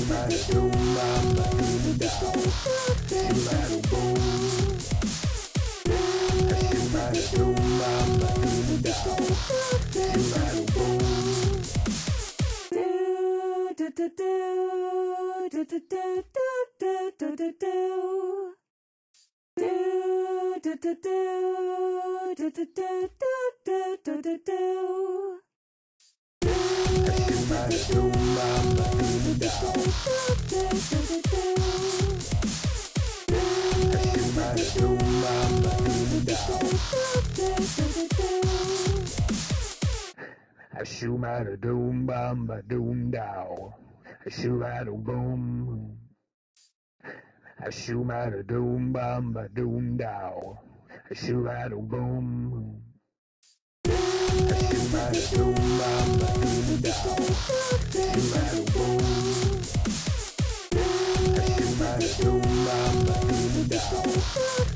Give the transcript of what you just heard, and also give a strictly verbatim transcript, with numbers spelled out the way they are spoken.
A shoom out a doom bum ba doom dow. A shoom out a boom. A shoom out a doom bum ba doom dow. A shoom out a boom. A shoom out a doom bum ba doom dow. A shoom out a boom. A shoom out a doom bum ba doom dow.